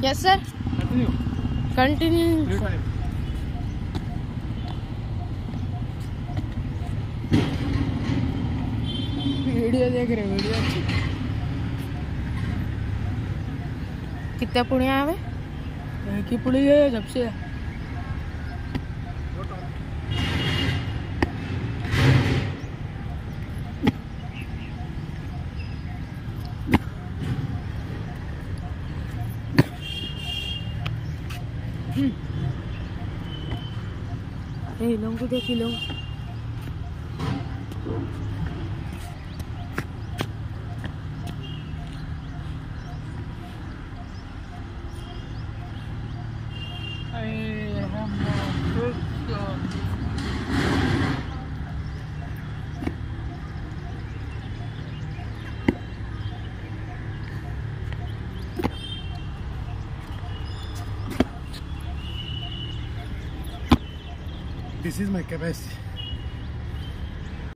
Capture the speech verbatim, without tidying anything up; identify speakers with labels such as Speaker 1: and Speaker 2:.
Speaker 1: Yes sir, continue. Video देख रहे, video अच्छी। कितने पुड़िया आवे? एक ही पुड़ी है जब से। ए लोगों को देख लो।
Speaker 2: This is my capacity.